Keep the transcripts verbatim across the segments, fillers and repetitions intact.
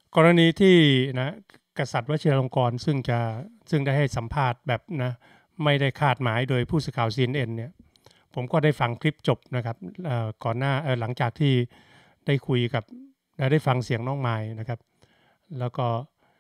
กรณีที่นะกษัตริย์วชิรลงกรณ์ซึ่งจะซึ่งได้ให้สัมภาษณ์แบบนะไม่ได้คาดหมายโดยผู้สื่อข่าว ซี เอ็น เอ็น เนี่ยผมก็ได้ฟังคลิปจบนะครับก่อนหน้าหลังจากที่ได้คุยกับได้ฟังเสียงน้องไม้นะครับแล้วก็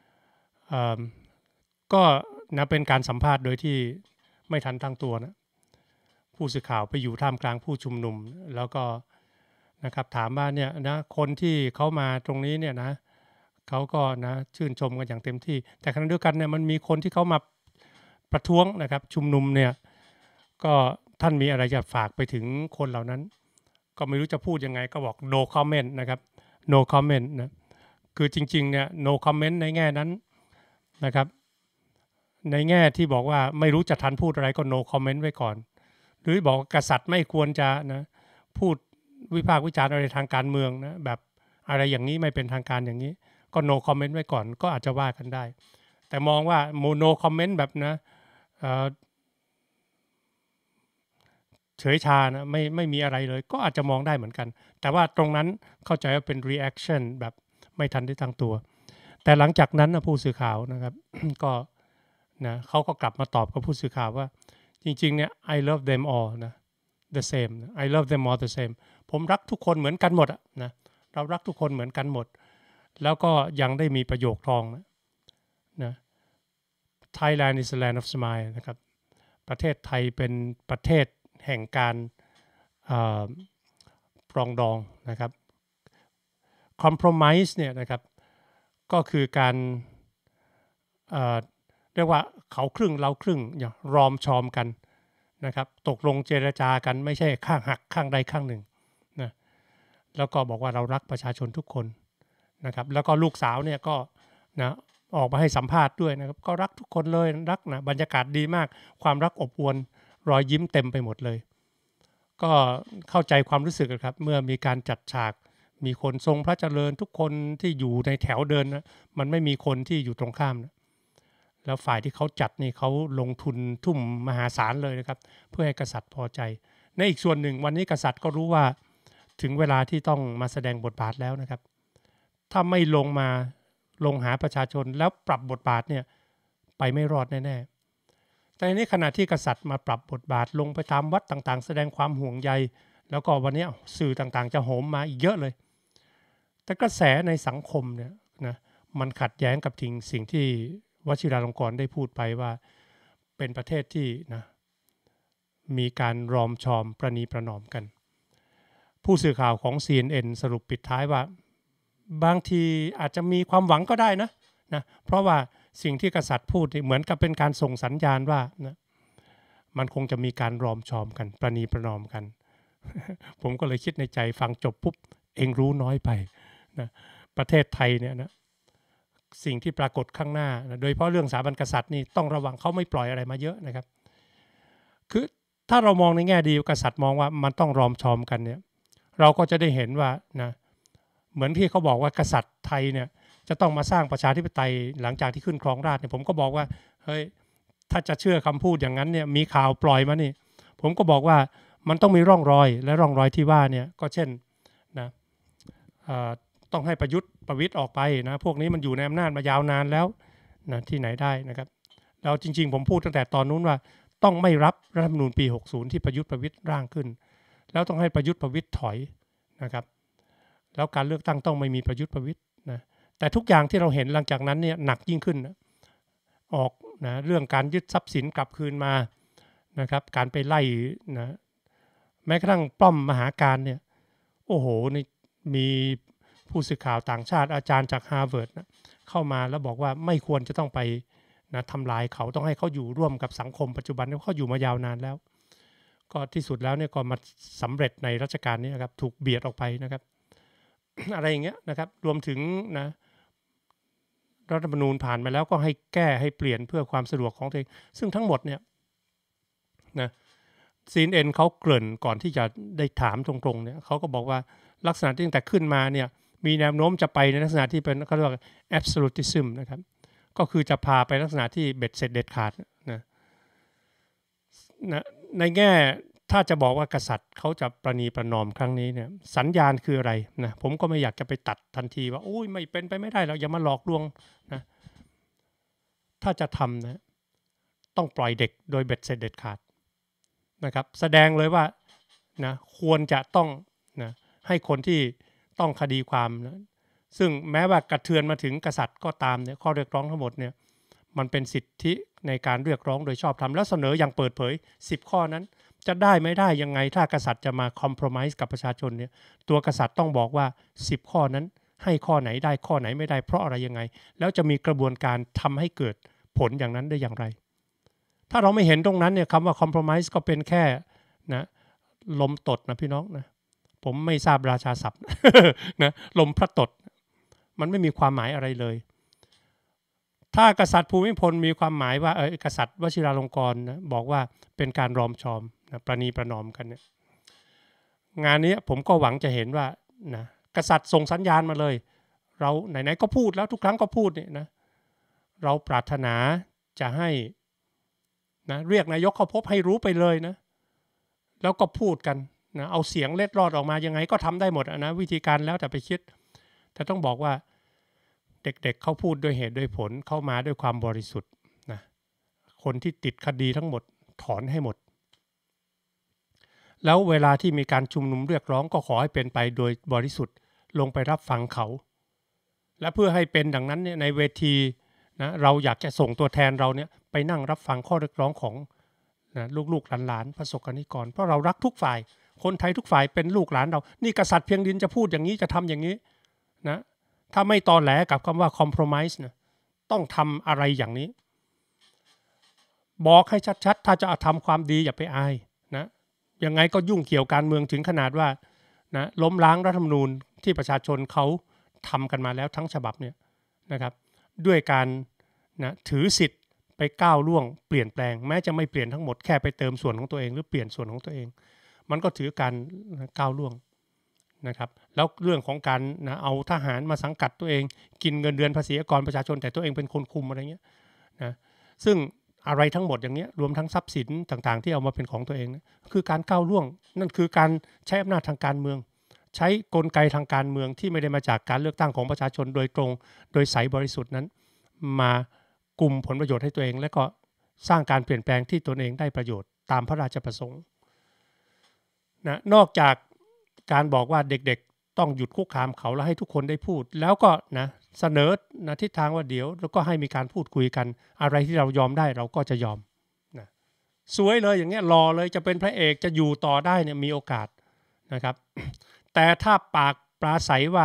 ก็นะเป็นการสัมภาษณ์โดยที่ไม่ทันตั้งตัวนะผู้สื่อข่าวไปอยู่ท่ามกลางผู้ชุมนุมแล้วก็นะครับถามว่าเนี่ยนะคนที่เขามาตรงนี้เนี่ยนะเขาก็นะชื่นชมกันอย่างเต็มที่แต่ขณะเดียวกันเนี่ยมันมีคนที่เขามาประท้วงนะครับชุมนุมเนี่ยก็ท่านมีอะไรจะฝากไปถึงคนเหล่านั้นก็ไม่รู้จะพูดยังไงก็บอก no comment นะครับ no comment นะคือจริงๆเนี่ย no comment ในแง่นั้นนะครับในแง่ที่บอกว่าไม่รู้จะทันพูดอะไรก็ no comment ไว้ก่อนหรือบอกกษัตริย์ไม่ควรจะนะพูดวิพากษ์วิจารณ์อะไรทางการเมืองนะแบบอะไรอย่างนี้ไม่เป็นทางการอย่างนี้ก็ no comment ไว้ก่อนก็อาจจะว่ากันได้แต่มองว่า no comment แบบนะเฉยชานะไม่ไม่มีอะไรเลยก็อาจจะมองได้เหมือนกันแต่ว่าตรงนั้นเข้าใจว่าเป็น reaction แบบไม่ทันได้ตั้งตัวแต่หลังจากนั้นนะผู้สื่อข่าวนะครับ ก็นะเขาก็กลับมาตอบกับผู้สื่อข่าวว่าจริงๆเนี่ย I love them all นะ the same I love them all the same ผมรักทุกคนเหมือนกันหมดนะเรารักทุกคนเหมือนกันหมดแล้วก็ยังได้มีประโยคทองนะนะ Thailand is the land of smile นะครับประเทศไทยเป็นประเทศแห่งการปรองดองนะครับ compromise เนี่ยนะครับก็คือการเอ่อเรียกว่าเขาครึ่งเราครึ่งอย่างรอมชอมกันนะครับตกลงเจรจากันไม่ใช่ข้างหักข้างใดข้างหนึ่งนะแล้วก็บอกว่าเรารักประชาชนทุกคนนะครับแล้วก็ลูกสาวเนี่ยก็นะออกมาให้สัมภาษณ์ด้วยนะครับก็รักทุกคนเลยรักนะบรรยากาศดีมากความรักอบอวลรอยยิ้มเต็มไปหมดเลยก็เข้าใจความรู้สึกครับเมื่อมีการจัดฉากมีคนทรงพระเจริญทุกคนที่อยู่ในแถวเดินนะมันไม่มีคนที่อยู่ตรงข้ามนะแล้วฝ่ายที่เขาจัดนี่เขาลงทุนทุ่มมหาศาลเลยนะครับเพื่อให้กษัตริย์พอใจในอีกส่วนหนึ่งวันนี้กษัตริย์ก็รู้ว่าถึงเวลาที่ต้องมาแสดงบทบาทแล้วนะครับถ้าไม่ลงมาลงหาประชาชนแล้วปรับบทบาทเนี่ยไปไม่รอดแน่ๆแต่ในนี้ขณะที่กษัตริย์มาปรับบทบาทลงไปตามวัดต่างๆแสดงความห่วงใยแล้วก็วันนี้สื่อต่างๆจะโหมมาอีกเยอะเลยแต่กระแสในสังคมเนี่ยนะมันขัดแย้งกับทิ้งสิ่งที่วชิราลงกรณ์ได้พูดไปว่าเป็นประเทศที่นะมีการรอมชอมประนีประนอมกันผู้สื่อข่าวของ ซี เอ็น เอ็น สรุปปิดท้ายว่าบางทีอาจจะมีความหวังก็ได้นะนะเพราะว่าสิ่งที่กษัตริย์พูดเหมือนกับเป็นการส่งสัญญาณว่านะมันคงจะมีการรอมชอมกันประนีประนอมกัน ผมก็เลยคิดในใจฟังจบปุ๊บเองรู้น้อยไปนะประเทศไทยเนี่ยนะสิ่งที่ปรากฏข้างหน้านะโดยเฉพาะเรื่องสถาบันกษัตริย์นี่ต้องระวังเขาไม่ปล่อยอะไรมาเยอะนะครับคือถ้าเรามองในแง่ดีกษัตริย์มองว่ามันต้องรอมชอมกันเนี่ยเราก็จะได้เห็นว่านะเหมือนที่เขาบอกว่ากษัตริย์ไทยเนี่ยจะต้องมาสร้างประชาธิปไตยหลังจากที่ขึ้นครองราชย์เนี่ยผมก็บอกว่าเฮ้ยถ้าจะเชื่อคำพูดอย่างนั้นเนี่ยมีข่าวปล่อยมานี่ผมก็บอกว่ามันต้องมีร่องรอยและร่องรอยที่ว่าเนี่ยก็เช่นนะต้องให้ประยุทธ์ประวิตรออกไปนะพวกนี้มันอยู่ในอำนาจมายาวนานแล้วนะที่ไหนได้นะครับแล้วจริงๆผมพูดตั้งแต่ตอนนู้นว่าต้องไม่รับรัฐธรรมนูญปีหกสิบที่ประยุทธ์ประวิตรร่างขึ้นแล้วต้องให้ประยุทธ์ประวิตรถอยนะครับแล้วการเลือกตั้งต้องไม่มีประยุทธ์ประวิตรนะแต่ทุกอย่างที่เราเห็นหลังจากนั้นเนี่ยหนักยิ่งขึ้นนะออกนะเรื่องการยึดทรัพย์สินกลับคืนมานะครับการไปไล่นะแม้กระทั่งป้อมมหาการเนี่ยโอ้โหนี่มีผู้สื่อข่าวต่างชาติอาจารย์จากฮาร์วาร์ดนะเข้ามาแล้วบอกว่าไม่ควรจะต้องไปนะทำลายเขาต้องให้เขาอยู่ร่วมกับสังคมปัจจุบันเขาอยู่มายาวนานแล้วก็ที่สุดแล้วเนี่ยก็มาสำเร็จในรัชกาลนี้นะครับถูกเบียดออกไปนะครับ อะไรอย่างเงี้ยนะครับรวมถึงนะรัฐธรรมนูญผ่านมาแล้วก็ให้แก้ให้เปลี่ยนเพื่อความสะดวกของตัวเองซึ่งทั้งหมดเนี่ยนะ ซี เอ็น เอ็น เขาเกริ่นก่อนที่จะได้ถามตรงๆเนี่ยเขาก็บอกว่าลักษณะที่ตั้งแต่ขึ้นมาเนี่ยมีแนวโน้มจะไปในลักษณะที่เป็นเขาเรียกว่า absolutism นะครับก็คือจะพาไปลักษณะที่เบ็ดเสร็จเด็ดขาดนะนะในแง่ถ้าจะบอกว่ากษัตริย์เขาจะประนีประนอมครั้งนี้เนี่ยสัญญาณคืออะไรนะผมก็ไม่อยากจะไปตัดทันทีว่าโอ้ยไม่เป็นไปไม่ได้แล้วอย่ามาหลอกลวงนะถ้าจะทำนะต้องปล่อยเด็กโดยเบ็ดเสร็จเด็ดขาดนะครับแสดงเลยว่านะควรจะต้องนะให้คนที่ต้องคดีความนะซึ่งแม้ว่ากระเทือนมาถึงกษัตริย์ก็ตามเนี่ยข้อเรียกร้องทั้งหมดเนี่ยมันเป็นสิทธิในการเรียกร้องโดยชอบธรรมแล้วเสนออย่างเปิดเผยสิบข้อนั้นจะได้ไม่ได้ยังไงถ้ากษัตริย์จะมาคอมเพลมไพร์กับประชาชนเนี่ยตัวกษัตริย์ต้องบอกว่าสิบข้อนั้นให้ข้อไหนได้ข้อไหนไม่ได้เพราะอะไรยังไงแล้วจะมีกระบวนการทำให้เกิดผลอย่างนั้นได้อย่างไรถ้าเราไม่เห็นตรงนั้นเนี่ยคำว่าคอมเพลมไพร์ก็เป็นแค่นะลมตดนะพี่น้องนะผมไม่ทราบราชาศัพท์นะลมพระตดมันไม่มีความหมายอะไรเลยถ้ากษัตริย์ภูมิพลมีความหมายว่าเออกษัตริย์วชิราลงกรณ์นะบอกว่าเป็นการรอมชอมนะประนีประนอมกันเนี่ยงานนี้ผมก็หวังจะเห็นว่านะกษัตริย์ส่งสัญญาณมาเลยเราไหนๆก็พูดแล้วทุกครั้งก็พูดเนี่ยนะเราปรารถนาจะให้นะเรียกนายกเข้าพบให้รู้ไปเลยนะแล้วก็พูดกันนะเอาเสียงเล็ดรอดออกมายังไงก็ทำได้หมดนะวิธีการแล้วแต่ไปคิดแต่ต้องบอกว่าเด็กๆ เ, เขาพูดด้วยเหตุด้วยผลเข้ามาด้วยความบริสุทธิ์นะคนที่ติดคดีทั้งหมดถอนให้หมดแล้วเวลาที่มีการชุมนุมเรียกร้องก็ขอให้เป็นไปโดยบริสุทธิ์ลงไปรับฟังเขาและเพื่อให้เป็นดังนั้นเนี่ยในเวทีนะเราอยากจะส่งตัวแทนเราเนี่ยไปนั่งรับฟังข้อเรียกร้องของนะลูกๆหลานๆประสบกนิกรเพราะเรารักทุกฝ่ายคนไทยทุกฝ่ายเป็นลูกหลานเรานี่กษัตริย์เพียงดินจะพูดอย่างนี้จะทำอย่างนี้นะถ้าไม่ตอแหลกับคำว่า compromise นะต้องทำอะไรอย่างนี้บอกให้ชัดๆถ้าจะทำความดีอย่าไปอายนะยังไงก็ยุ่งเกี่ยวการเมืองถึงขนาดว่านะล้มล้างรัฐธรรมนูญที่ประชาชนเขาทำกันมาแล้วทั้งฉบับเนี่ยนะครับด้วยการนะถือสิทธิ์ไปก้าวล่วงเปลี่ยนแปลงแม้จะไม่เปลี่ยนทั้งหมดแค่ไปเติมส่วนของตัวเองหรือเปลี่ยนส่วนของตัวเองมันก็ถือการก้าวล่วงนะครับแล้วเรื่องของการนะเอาทหารมาสังกัดตัวเองกินเงินเดือนภาษีอากรประชาชนแต่ตัวเองเป็นคนคุมอะไรเงี้ยนะซึ่งอะไรทั้งหมดอย่างเงี้ยรวมทั้งทรัพย์สินต่างๆที่เอามาเป็นของตัวเองนะคือการก้าวล่วงนั่นคือการใช้อำนาจทางการเมืองใช้กลไกทางการเมืองที่ไม่ได้มาจากการเลือกตั้งของประชาชนโดยตรงโดยใสบริสุทธิ์นั้นมากุมผลประโยชน์ให้ตัวเองและก็สร้างการเปลี่ยนแปลงที่ตนเองได้ประโยชน์ตามพระราชประสงค์นะนอกจากการบอกว่าเด็กๆต้องหยุดคุกคามเขาแล้วให้ทุกคนได้พูดแล้วก็นะเสนอนะทิศทางว่าเดี๋ยวแล้วก็ให้มีการพูดคุยกันอะไรที่เรายอมได้เราก็จะยอมนะสวยเลยอย่างเงี้ยรอเลยจะเป็นพระเอกจะอยู่ต่อได้เนี่ยมีโอกาสนะครับ แต่ถ้าปากปราศัยว่า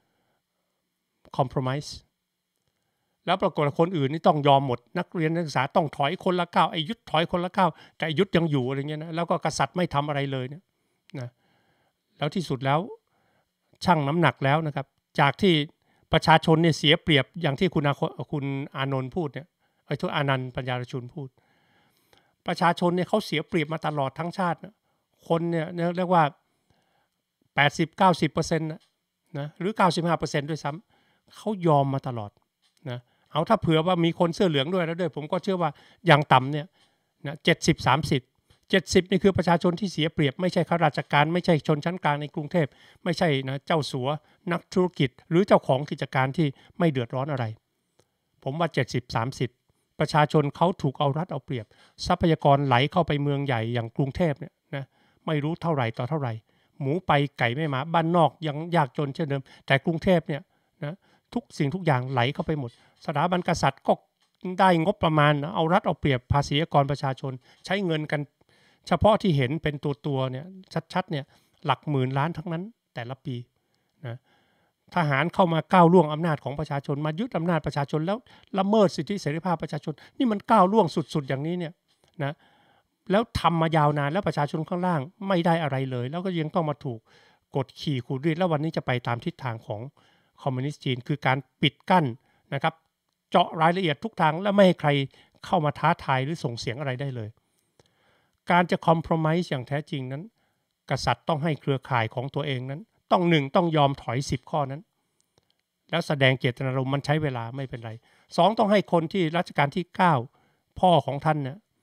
compromise แล้วปรากฏคนอื่นนี่ต้องยอมหมดนักเรียนนักศึกษาต้องถอยคนละก้าวไอ้ยุทธถอยคนละก้าวแต่ยุทธยังอยู่อะไรเงี้ยนะแล้วก็กษัตริย์ไม่ทำอะไรเลยเนี่ยนะแล้วที่สุดแล้วชั่งน้ำหนักแล้วนะครับจากที่ประชาชนเนี่ยเสียเปรียบอย่างที่คุณอาคุณอานนท์พูดเนี่ยไอ้ทุกอานันต์ปัญญารชุนพูดประชาชนเนี่ยเขาเสียเปรียบมาตลอดทั้งชาตินะคนเนี่ยเรียกว่า แปดสิบถึงเก้าสิบเปอร์เซ็นต์ นะนะหรือ เก้าสิบห้าเปอร์เซ็นต์ ด้วยซ้ำเขายอมมาตลอดนะเอาถ้าเผื่อว่ามีคนเสื้อเหลืองด้วยแล้วด้วยผมก็เชื่อว่าอย่างต่ำเนี่ยนะเจ็ดสิบ สามสิบ เจ็ดสิบนี่คือประชาชนที่เสียเปรียบไม่ใช่ข้าราชการไม่ใช่ชนชั้นกลางในกรุงเทพไม่ใช่นะเจ้าสัวนักธุรกิจหรือเจ้าของกิจการที่ไม่เดือดร้อนอะไรผมว่าเจ็ดสิบ สามสิบประชาชนเขาถูกเอารัดเอาเปรียบทรัพยากรไหลเข้าไปเมืองใหญ่อย่างกรุงเทพเนี่ยนะไม่รู้เท่าไหร่ต่อเท่าไหร่หมูไปไก่ไม่มาบ้านนอกยังยากจนเช่นเดิมแต่กรุงเทพเนี่ยนะทุกสิ่งทุกอย่างไหลเข้าไปหมดสถาบันกษัตริย์ก็ได้งบประมาณเอารัดเอาเปรียบภาษีกรประชาชนใช้เงินกันเฉพาะที่เห็นเป็นตัวตัวเนี่ยชัดๆเนี่ยหลักหมื่นล้านทั้งนั้นแต่ละปีนะทหารเข้ามาก้าวล่วงอำนาจของประชาชนมายึดอำนาจประชาชนแล้วละเมิดสิทธิเสรีภาพประชาชนนี่มันก้าวล่วงสุดๆอย่างนี้เนี่ยนะแล้วทำมายาวนานแล้วประชาชนข้างล่างไม่ได้อะไรเลยแล้วก็ยังต้องมาถูกกดขี่ขูดรีดแล้ววันนี้จะไปตามทิศทางของคอมมิวนิสต์จีนคือการปิดกั้นนะครับเจาะรายละเอียดทุกทางและไม่ให้ใครเข้ามาท้าทายหรือส่งเสียงอะไรได้เลยการจะคอมเพลมไพร์อย่างแท้จริงนั้นกษัตริย์ต้องให้เครือข่ายของตัวเองนั้นต้องหนึ่งต้องยอมถอยสิบข้อนั้นแล้วแสดงเจตนารมณ์มันใช้เวลาไม่เป็นไรสองต้องให้คนที่รัชกาลที่เก้าพ่อของท่านเนี่ย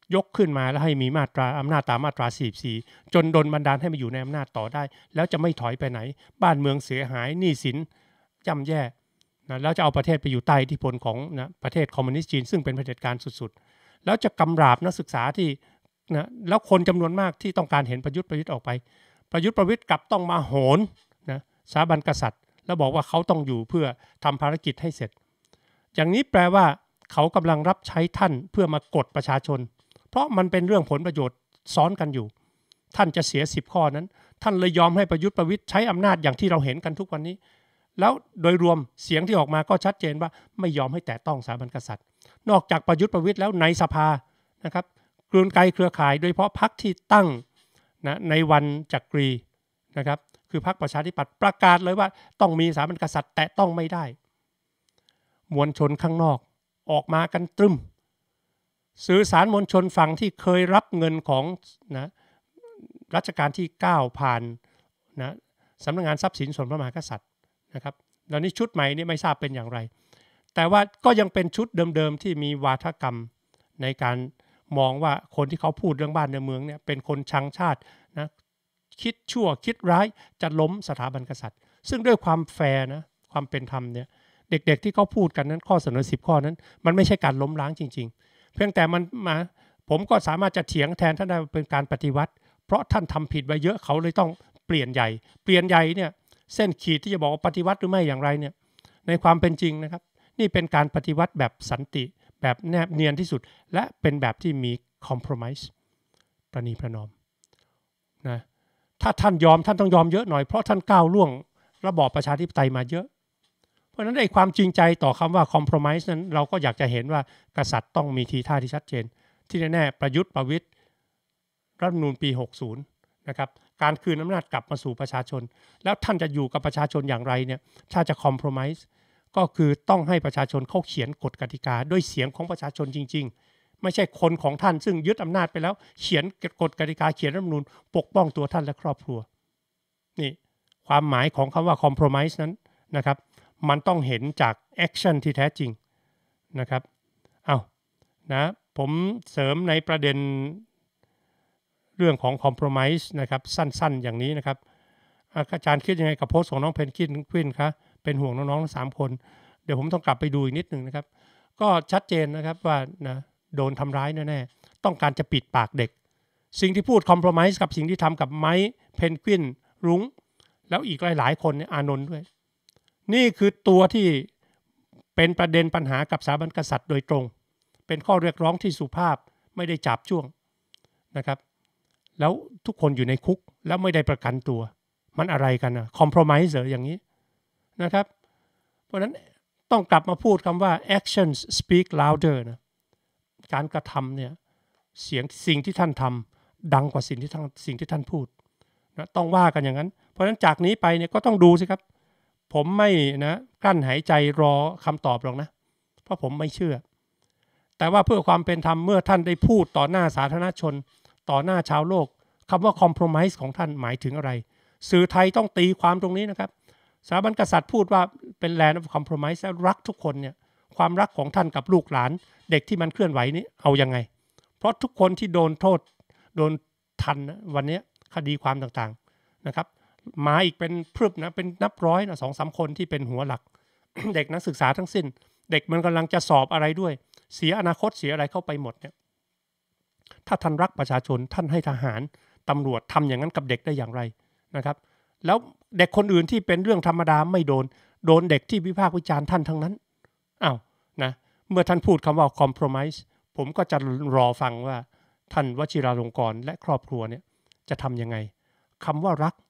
ยกขึ้นมาแล้วให้มีมาตราอำนาจตามมาตราสี่สิบสี่จนดลบันดาลให้มาอยู่ในอำนาจต่อได้แล้วจะไม่ถอยไปไหนบ้านเมืองเสียหายหนี้สินย่ำแย่นะแล้วจะเอาประเทศไปอยู่ใต้อิทธิพลของนะประเทศคอมมิวนิสต์จีนซึ่งเป็นเผด็จการสุดๆแล้วจะกำราบนักศึกษาที่นะแล้วคนจำนวนมากที่ต้องการเห็นประยุทธ์ประยุทธ์ออกไปประยุทธ์ประวิตรกลับต้องมาโหนนะสถาบันกษัตริย์แล้วบอกว่าเขาต้องอยู่เพื่อทำภารกิจให้เสร็จอย่างนี้แปลว่าเขากำลังรับใช้ท่านเพื่อมากดประชาชนเพราะมันเป็นเรื่องผลประโยชน์ซ้อนกันอยู่ท่านจะเสียสิบข้อนั้นท่านเลยยอมให้ประยุทธ์ประวิตรใช้อำนาจอย่างที่เราเห็นกันทุกวันนี้แล้วโดยรวมเสียงที่ออกมาก็ชัดเจนว่าไม่ยอมให้แตะต้องสถาบันกษัตริย์นอกจากประยุทธ์ประวิตรแล้วในสภานะครับกลืนไกลเครือข่ายโดยเฉพาะพรรคที่ตั้งนะในวันจักรีนะครับคือพรรคประชาธิปัตย์ประกาศเลยว่าต้องมีสถาบันกษัตริย์แตะต้องไม่ได้มวลชนข้างนอกออกมากันตรึมสื่อสารมวลชนฝั่งที่เคยรับเงินของนะรัชกาลที่เก้าผ่านนะสำนักงานทรัพย์สินส่วนพระมหากษัตริย์นะครับตอนนี้ชุดใหม่นี้ไม่ทราบเป็นอย่างไรแต่ว่าก็ยังเป็นชุดเดิมๆที่มีวาทกรรมในการมองว่าคนที่เขาพูดเรื่องบ้านในเมืองเนี่ยเป็นคนชังชาตินะคิดชั่วคิดร้ายจะล้มสถาบันกษัตริย์ซึ่งด้วยความแฟร์นะความเป็นธรรมเนี่ยเด็กๆที่เขาพูดกันนั้นข้อเสนอสิบข้อนั้นมันไม่ใช่การล้มล้างจริงๆเพียงแต่มันมาผมก็สามารถจะเถียงแทนท่านได้เป็นการปฏิวัติเพราะท่านทำผิดไว้เยอะเขาเลยต้องเปลี่ยนใหญ่เปลี่ยนใหญ่เนี่ยเส้นขีดที่จะบอกว่าปฏิวัติหรือไม่อย่างไรเนี่ยในความเป็นจริงนะครับนี่เป็นการปฏิวัติแบบสันติแบบแนบเนียนที่สุดและเป็นแบบที่มีคอมโพรไมซ์ประนีประนอมนะถ้าท่านยอมท่านต้องยอมเยอะหน่อยเพราะท่านก้าวล่วงระบอบประชาธิปไตยมาเยอะเพราะฉะนั้นไอ้ความจริงใจต่อคำว่าคอมโพรไมซ์นั้นเราก็อยากจะเห็นว่ากษัตริย์ต้องมีทีท่าที่ชัดเจนที่แน่ๆประยุทธ์ประวิตรรัฐธรรมนูญปีหกสิบนะครับการคืนอำนาจกลับมาสู่ประชาชนแล้วท่านจะอยู่กับประชาชนอย่างไรเนี่ยถ้าจะคอมโพรไมซ์ก็คือต้องให้ประชาชนเขาเขียนกฎกติกาด้วยเสียงของประชาชนจริงๆไม่ใช่คนของท่านซึ่งยึดอำนาจไปแล้วเขียนกฎกติกาเขียนรัฐธรรมนูญปกป้องตัวท่านและครอบครัวนี่ความหมายของคำว่าคอมโพรไมซ์นั้นนะครับมันต้องเห็นจากแอคชั่นที่แท้จริงนะครับเอานะผมเสริมในประเด็นเรื่องของคอมโพรไมซ์นะครับสั้นๆอย่างนี้นะครับอาจารย์คิดยังไงกับโพสต์ของน้องเพนกวินคะเป็นห่วงน้องๆทั้งสามคนเดี๋ยวผมต้องกลับไปดูอีกนิดนึงนะครับก็ชัดเจนนะครับว่านะโดนทำร้ายแน่ๆต้องการจะปิดปากเด็กสิ่งที่พูดคอมโพรไมซ์กับสิ่งที่ทำกับไม้เพนกวินรุ้งแล้วอีกหลายๆคนเนี่ยอานนท์ด้วยนี่คือตัวที่เป็นประเด็นปัญหากับสถาบันกษัตริย์โดยตรงเป็นข้อเรียกร้องที่สุภาพไม่ได้จับจ้วงนะครับแล้วทุกคนอยู่ในคุกแล้วไม่ได้ประกันตัวมันอะไรกันนะคอมโพรไมซ์เหรออย่างนี้นะครับเพราะฉะนั้นต้องกลับมาพูดคำว่า actions speak louder นะการกระทำเนี่ยเสียงสิ่งที่ท่านทำดังกว่าสิ่งที่ท่านสิ่งที่ท่านพูดนะต้องว่ากันอย่างนั้นเพราะฉะนั้นจากนี้ไปเนี่ยก็ต้องดูสิครับผมไม่นะกลั้นหายใจรอคำตอบหรอกนะเพราะผมไม่เชื่อแต่ว่าเพื่อความเป็นธรรมเมื่อท่านได้พูดต่อหน้าสาธารณชนต่อหน้าชาวโลกคำว่าคอมโพรไมซ์ของท่านหมายถึงอะไรสื่อไทยต้องตีความตรงนี้นะครับสถาบันกษัตริย์พูดว่าเป็น land of compromise และรักทุกคนเนี่ยความรักของท่านกับลูกหลานเด็กที่มันเคลื่อนไหวนี้เอายังไงเพราะทุกคนที่โดนโทษโดนทันวันนี้คดีความต่างๆนะครับมาอีกเป็นพรึบนะเป็นนับร้อยนะสองสามคนที่เป็นหัวหลัก เด็กนักศึกษาทั้งสิ้นเด็กมันกำลังจะสอบอะไรด้วยเสียอนาคตเสียอะไรเข้าไปหมดเนี่ยถ้าท่านรักประชาชนท่านให้ทหารตำรวจทำอย่างนั้นกับเด็กได้อย่างไรนะครับแล้วเด็กคนอื่นที่เป็นเรื่องธรรมดาไม่โดนโดนเด็กที่วิพากษ์วิจารณ์ท่านทั้งนั้นอ้าวนะเมื่อท่านพูดคำว่า compromise ผมก็จะรอฟังว่าท่านวชิราลงกรณ์และครอบครัวเนี่ยจะทำยังไงคำว่ารัก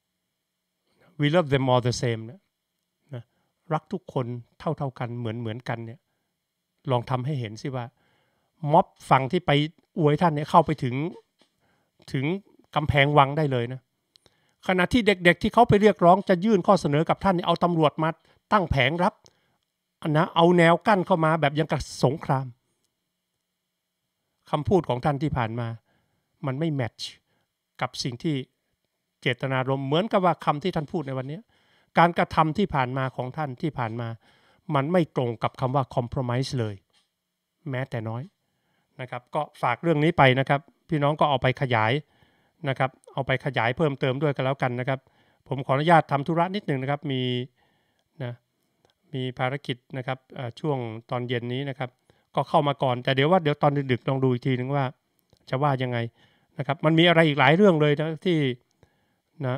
we love them all the same นะนะรักทุกคนเท่าๆกันเหมือนเหมือนกันเนี่ยลองทำให้เห็นสิว่าม็อบฝั่งที่ไปอวยท่านเนี่ยเข้าไปถึงถึงกำแพงวังได้เลยนะขณะที่เด็กๆที่เขาไปเรียกร้องจะยื่นข้อเสนอกับท่านเอาตำรวจมาตั้งแผงรับนะเอาแนวกั้นเข้ามาแบบยังกับสงครามคำพูดของท่านที่ผ่านมามันไม่แมทช์กับสิ่งที่เจตนารมณ์เหมือนกับว่าคำที่ท่านพูดในวันนี้การกระทำที่ผ่านมาของท่านที่ผ่านมามันไม่ตรงกับคำว่า compromise เลยแม้แต่น้อยนะครับก็ฝากเรื่องนี้ไปนะครับพี่น้องก็เอาไปขยายนะครับเอาไปขยายเพิ่มเติมด้วยกันแล้วกันนะครับผมขออนุญาตทำธุระนิดหนึ่งนะครับมีนะมีภารกิจนะครับช่วงตอนเย็นนี้นะครับก็เข้ามาก่อนแต่เดี๋ยวว่าเดี๋ยวตอนดึกๆลองดูอีกทีนึงว่าจะว่ายังไงนะครับมันมีอะไรอีกหลายเรื่องเลยนะที่นะ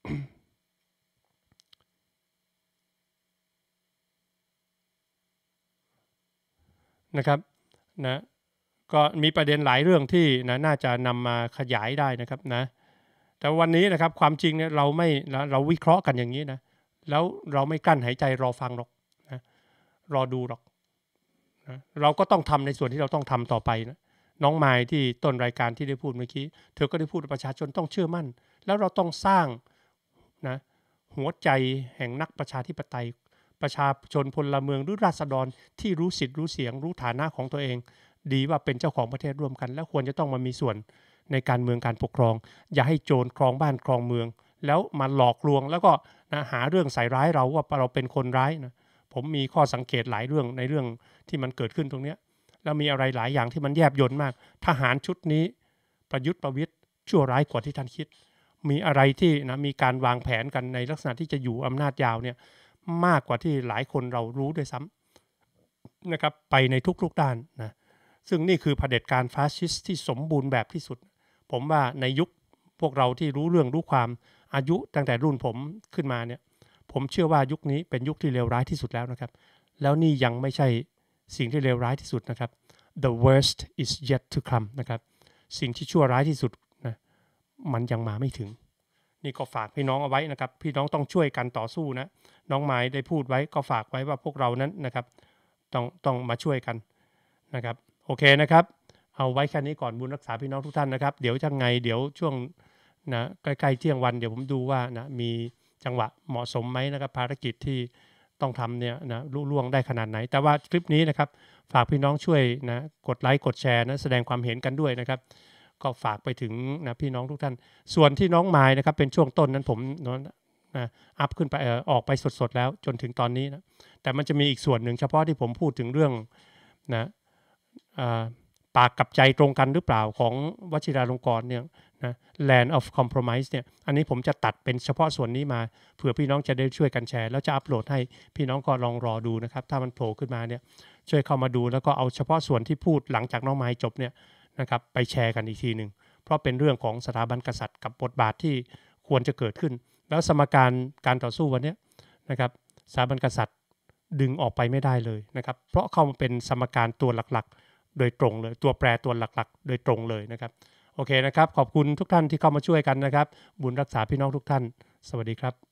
นะครับนะก็มีประเด็นหลายเรื่องที่นะน่าจะนำมาขยายได้นะครับนะแต่วันนี้นะครับความจริงเนี่ยเราไม่เราวิเคราะห์กันอย่างนี้นะแล้วเราไม่กั้นหายใจรอฟังหรอกนะรอดูหรอกนะเราก็ต้องทำในส่วนที่เราต้องทำต่อไปนะน้องไมค์ที่ต้นรายการที่ได้พูดเมื่อกี้เธอก็ได้พูดประชาชนต้องเชื่อมั่นแล้วเราต้องสร้างนะหัวใจแห่งนักประชาธิปไตยประชาชนพลเมืองหรือราษฎรที่รู้สิทธิ์รู้เสียงรู้ฐานะของตัวเองดีว่าเป็นเจ้าของประเทศร่วมกันแล้วควรจะต้องมามีส่วนในการเมืองการปกครองอย่าให้โจรครองบ้านครองเมืองแล้วมาหลอกลวงแล้วก็นะหาเรื่องใส่ร้ายเราว่าเราเป็นคนร้ายนะผมมีข้อสังเกตหลายเรื่องในเรื่องที่มันเกิดขึ้นตรงนี้แล้วมีอะไรหลายอย่างที่มันแยบยลมากทหารชุดนี้ประยุทธ์ประวิตรชั่วร้ายกว่าที่ท่านคิดมีอะไรที่นะมีการวางแผนกันในลักษณะที่จะอยู่อำนาจยาวเนี่ยมากกว่าที่หลายคนเรารู้ด้วยซ้ำนะครับไปในทุกๆด้านนะซึ่งนี่คือเผด็จการฟาสซิสต์ที่สมบูรณ์แบบที่สุดผมว่าในยุคพวกเราที่รู้เรื่องรู้ความอายุตั้งแต่รุ่นผมขึ้นมาเนี่ยผมเชื่อว่ายุคนี้เป็นยุคที่เลวร้ายที่สุดแล้วนะครับแล้วนี่ยังไม่ใช่สิ่งที่เลวร้ายที่สุดนะครับ the worst is yet to come นะครับสิ่งที่ชั่วร้ายที่สุดนะมันยังมาไม่ถึงนี่ก็ฝากพี่น้องเอาไว้นะครับพี่น้องต้องช่วยกันต่อสู้นะน้องไม้ได้พูดไว้ก็ฝากไว้ว่าพวกเรานั้นนะครับต้องต้องมาช่วยกันนะครับโอเคนะครับเอาไว้แค่นี้ก่อนบุญรักษาพี่น้องทุกท่านนะครับเดี๋ยวจะไงเดี๋ยวช่วงนะใกล้ๆเที่ยงวันเดี๋ยวผมดูว่านะมีจังหวะเหมาะสมไหมนะครับภารกิจที่ต้องทำเนี่ยนะลุล่วงได้ขนาดไหนแต่ว่าคลิปนี้นะครับฝากพี่น้องช่วยนะกดไลค์กดแชร์นะแสดงความเห็นกันด้วยนะครับก็ฝากไปถึงนะพี่น้องทุกท่านส่วนที่น้องไม้นะครับเป็นช่วงต้นนั้นผมนะอัพขึ้นไปออกไปสดๆแล้วจนถึงตอนนี้นะแต่มันจะมีอีกส่วนหนึ่งเฉพาะที่ผมพูดถึงเรื่องนะปากกับใจตรงกันหรือเปล่าของวชิราลงกรณ์เนี่ยนะ Land of Compromise เนี่ยอันนี้ผมจะตัดเป็นเฉพาะส่วนนี้มาเผื่อพี่น้องจะได้ช่วยกันแชร์แล้วจะอัปโหลดให้พี่น้องก็ลองรอดูนะครับถ้ามันโผล่ขึ้นมาเนี่ยช่วยเข้ามาดูแล้วก็เอาเฉพาะส่วนที่พูดหลังจากน้องไม้จบเนี่ยนะครับไปแชร์กันอีกทีหนึ่งเพราะเป็นเรื่องของสถาบันกษัตริย์กับบทบาทที่ควรจะเกิดขึ้นแล้วสมการการต่อสู้วันนี้นะครับสถาบันกษัตริย์ดึงออกไปไม่ได้เลยนะครับเพราะเข้ามาเป็นสมการตัวหลักๆโดยตรงเลยตัวแปรตัวหลักๆโดยตรงเลยนะครับโอเคนะครับขอบคุณทุกท่านที่เข้ามาช่วยกันนะครับบุญรักษาพี่น้องทุกท่านสวัสดีครับ